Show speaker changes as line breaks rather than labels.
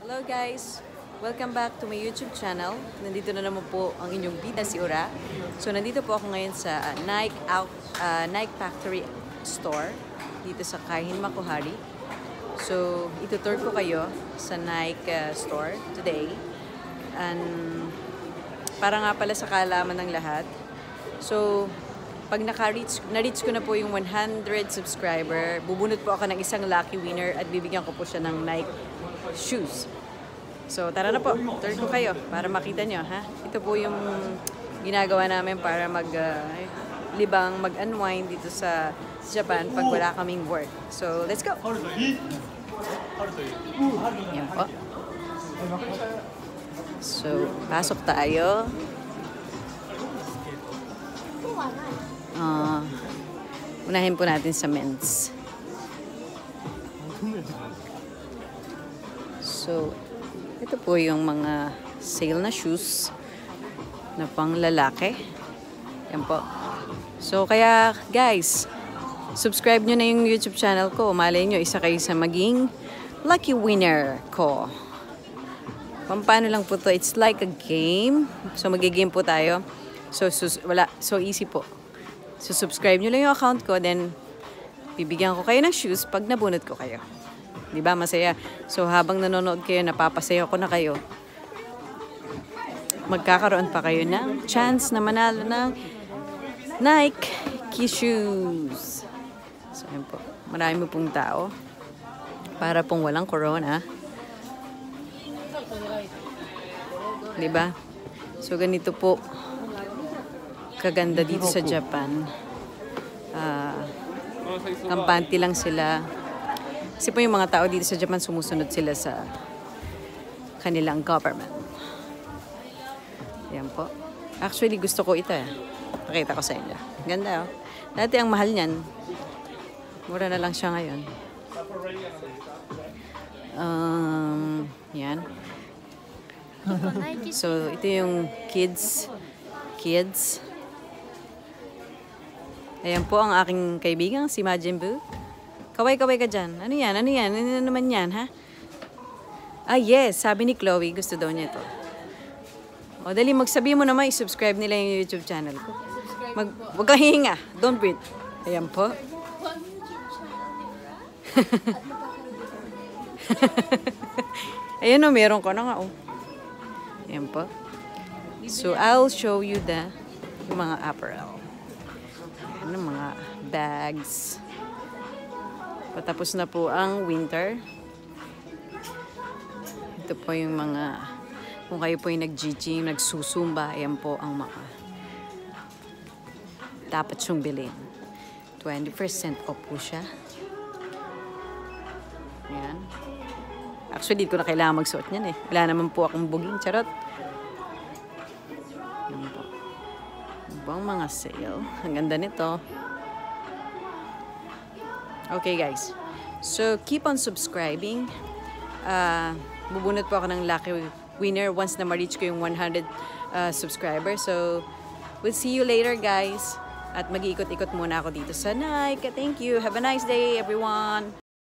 Hello guys! Welcome back to my YouTube channel. Nandito na naman po ang inyong bida, si Ura. So nandito po ako ngayon sa Nike Factory Store dito sa Kaihin, Makuhari. So itutur ko kayo sa Nike store today. And para nga pala sa kaalaman ng lahat. So pag na-reach ko na po yung 100 subscriber, bubunot po ako ng isang lucky winner at bibigyan ko po siya ng Nike shoes. So, tara na po. Tour ko kayo para makita nyo, ha? Ito po yung ginagawa namin para libang, mag-unwind dito sa Japan pag wala kaming work. So, let's go! Yan po. So, pasok tayo. Unahin po natin sa men's. So, ito po yung mga sale na shoes na pang lalaki. Yan po. So, kaya guys, subscribe nyo na yung YouTube channel ko. Malay nyo, isa kayo sa maging lucky winner ko. Paano lang po to? It's like a game. So, mag-game po tayo. So, so easy po. So, subscribe nyo lang yung account ko. Then, bibigyan ko kayo ng shoes pag nabunot ko kayo. Diba? Masaya. So, habang nanonood kayo, napapasaya ko na kayo. Magkakaroon pa kayo ng chance na manalo ng Nike shoes. So, yun po. Marami pong tao. Para pong walang corona. Diba? So, ganito po kaganda dito sa Japan. Kampante lang sila. Kasi po yung mga tao dito sa Japan, sumusunod sila sa kanilang government. Yan po. Actually, gusto ko ito. Pakita ko sa inyo. Ganda, oh. Dati ang mahal niyan. Mura na lang siya ngayon. Yan. So, ito yung kids. Ayan po ang aking kaibigan, si Majin Buu. Kaway-kaway ka dyan. Ano yan? Ano yan? Ano naman yan, ha? Ah, yes. Sabi ni Chloe, gusto daw niya ito. O, dali, magsabi mo naman, i-subscribe nila yung YouTube channel ko. Huwag kang hihinga. Don't breathe. Ayan po. Ayan o, meron ko na nga, o. Ayan po. So, I'll show you yung mga apparel. Ayan, mga bags. Patapos na po ang winter. Ito po yung mga, kung kayo po yung nag-gym, nagsusumba, ayan po ang mga dapat siyong bilhin. 20% off po siya. Ayan. Actually, dito ko na kailangan magsuot niyan eh. Wala naman po akong buging, charot. Ayan po. Ano po ang mga sale? Ang ganda nito. Okay guys, so keep on subscribing. Bubunot po ako ng lucky winner once na ma-reach ko yung 100 subscribers. So, we'll see you later guys. At mag-iikot-ikot muna ako dito sa Nike. Thank you. Have a nice day everyone.